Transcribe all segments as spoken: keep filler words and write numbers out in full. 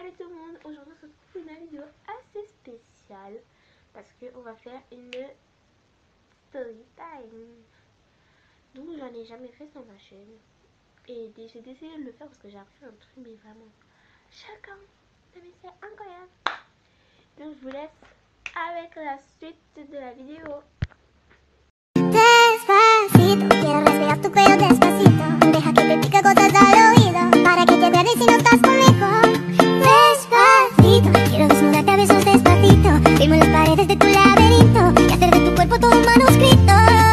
Salut tout le monde, aujourd'hui on se retrouve pour une vidéo assez spéciale parce qu'on va faire une story time. Donc j'en ai jamais fait sur ma chaîne et j'ai décidé de le faire parce que j'ai appris un truc mais vraiment chacun mais c'est incroyable. Donc je vous laisse avec la suite de la vidéo. Despacito, quiero respirar tu cuello despacito. Deja que te diga cosas al oído para que te acuerdes si no estás conmigo. Despacito, quiero desnudarte a besos despacito. Firmo las paredes de tu laberinto y hacer de tu cuerpo todo un manuscrito.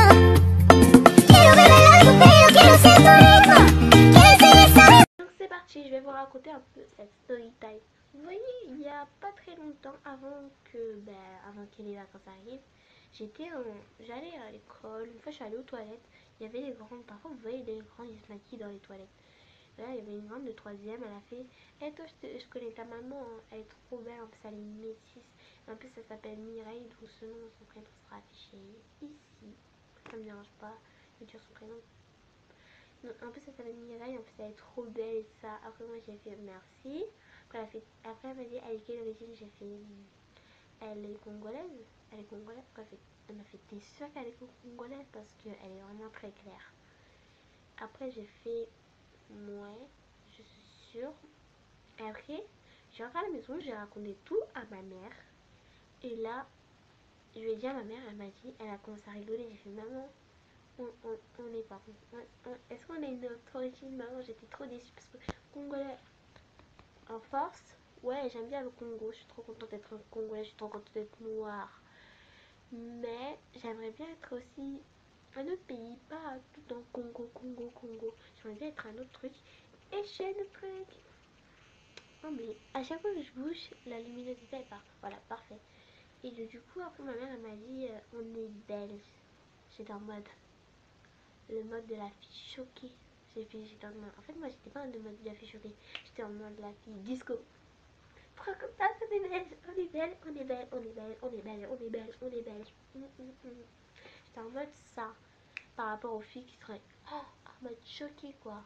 Quiero ver bailar tu pelo, quiero ser tu rico. Quiero ser esa. Donc c'est parti, je vais vous raconter un peu cette story time. Vous voyez, il y a pas très longtemps avant que, ben, avant que les vacances arrivent, j'étais j'allais à l'école. Une fois je suis allée aux toilettes, il y avait les grandes, parfois vous voyez les grands ils se maquillent dans les toilettes. Là il y avait une grande de troisième, elle a fait hey, toi je, te, je connais ta maman, hein. Elle est trop belle, en plus elle est une métisse, en plus elle s'appelle Mireille, donc ce nom, son prénom sera affiché ici, ça me dérange pas de dire son prénom. Non, en plus elle s'appelle Mireille, en plus elle est trop belle et ça. Après moi j'ai fait merci, après elle, a fait, après, elle m'a dit elle est quelle origine, j'ai fait elle est congolaise, elle est congolaise, après elle, elle m'a fait t'es sûre qu'elle est congolaise parce qu'elle est vraiment très claire. Après j'ai fait ouais, je suis sûre. Et après, j'ai rentré à la maison, j'ai raconté tout à ma mère. Et là, je lui ai dit à ma mère, elle m'a dit, elle a commencé à rigoler. J'ai fait maman, on, on, on est pas. Est-ce qu'on a une autre origine, maman? J'étais trop déçue parce que congolais en force. Ouais, j'aime bien le Congo. Je suis trop contente d'être congolais. Je suis trop contente d'être noire. Mais j'aimerais bien être aussi un autre pays, pas tout en Congo, Congo, Congo. J'aimerais bien être un autre truc. Et je suis un autre truc. Non mais à chaque fois que je bouge, la luminosité est part. Voilà, parfait. Et du coup, après ma mère elle m'a dit euh, on est belge. J'étais en mode le mode de la fille choquée. J'étais en mode. En fait, moi j'étais pas en mode de la fille choquée. J'étais en mode de la fille disco. Pourquoi comme ça, on est belge, on est belle, on est belle, on est belle, on est belle, on est belge, on est belge. Mm, mm, mm. J'étais en mode ça par rapport aux filles qui seraient oh, en mode choquée quoi.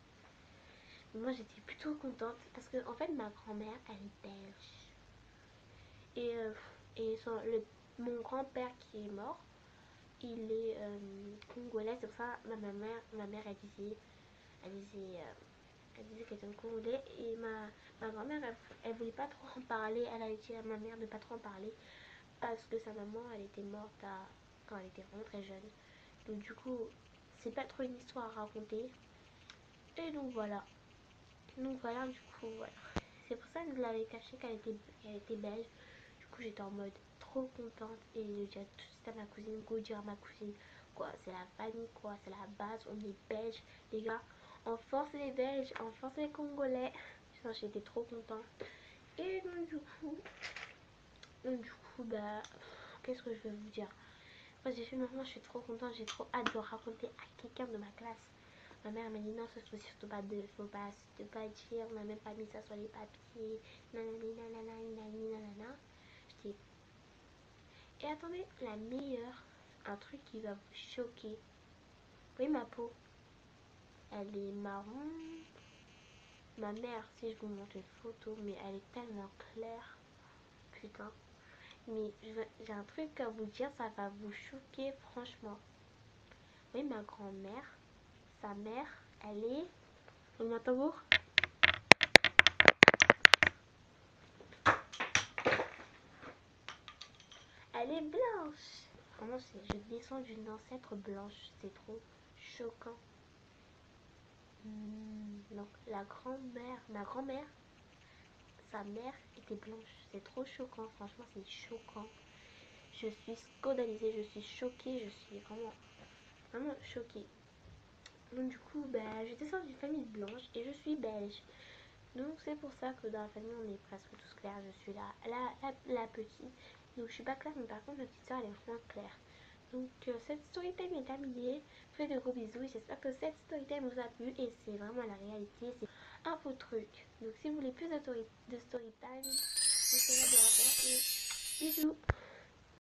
Moi j'étais plutôt contente parce que en fait ma grand-mère elle est belge et, euh, et son, le, mon grand-père qui est mort il est euh, congolais, c'est pour ça ma, ma mère ma mère elle disait elle disait euh, elle disait qu'elle était congolais et ma, ma grand-mère elle, elle voulait pas trop en parler, elle a dit à ma mère de pas trop en parler parce que sa maman elle était morte à, quand elle était vraiment très jeune, donc du coup c'est pas trop une histoire à raconter et donc voilà. Donc voilà, du coup, voilà. C'est pour ça que je l'avais caché qu'elle était, qu'elle était belge. Du coup, j'étais en mode trop contente. Et je dis tout de suite à ma cousine, go dire à ma cousine, quoi, c'est la famille, quoi, c'est la base, on est belge, les gars. On force les Belges, on force les Congolais. J'étais trop contente. Et donc, du coup, donc, du coup, bah, qu'est-ce que je vais vous dire? Moi, j'ai fait, maintenant, je suis trop contente, j'ai trop hâte de raconter à quelqu'un de ma classe. Ma mère m'a dit non, ça faut surtout pas de, faut pas, surtout pas dire, on n'a même pas mis ça sur les papiers, nanani nanana nanani nanana. Je dis, et attendez, la meilleure, un truc qui va vous choquer. Oui, ma peau, elle est marron. Ma mère, si je vous montre une photo, mais elle est tellement claire, putain. Mais j'ai un truc à vous dire, ça va vous choquer, franchement. Oui, ma grand-mère, sa mère, elle est... On m'entend vous? Elle est blanche. Vraiment, je descends d'une ancêtre blanche. C'est trop choquant. Mmh. Donc, la grand-mère, ma grand-mère, sa mère était blanche. C'est trop choquant. Franchement, c'est choquant. Je suis scandalisée, je suis choquée, je suis vraiment, vraiment choquée. Donc, du coup, bah, je descends d'une famille blanche et je suis belge. Donc, c'est pour ça que dans la famille, on est presque tous clairs. Je suis la, la, la, la petite. Donc, je suis pas claire, mais par contre, ma petite soeur, elle est vraiment claire. Donc euh, cette story time est terminée. Faites de gros bisous et j'espère que cette story time vous a plu et c'est vraiment la réalité, c'est un faux truc. Donc si vous voulez plus de story, de story time, essayez de le refaire et bisous.